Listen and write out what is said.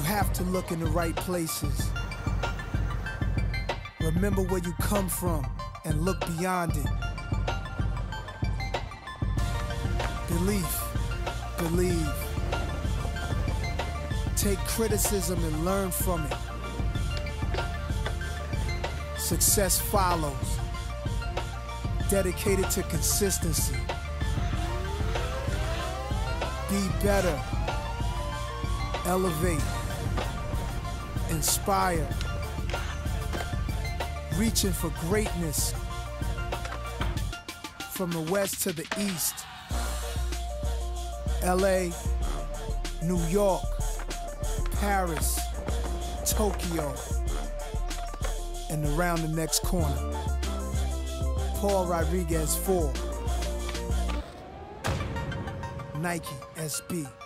have to look in the right places. Remember where you come from and look beyond it. Believe. Take criticism and learn from it. Success follows. Dedicated to consistency. Be better. Elevate. Inspire. Reaching for greatness. From the west to the east. LA, New York, Paris, Tokyo, and around the next corner. Paul Rodriguez 4, Nike SB.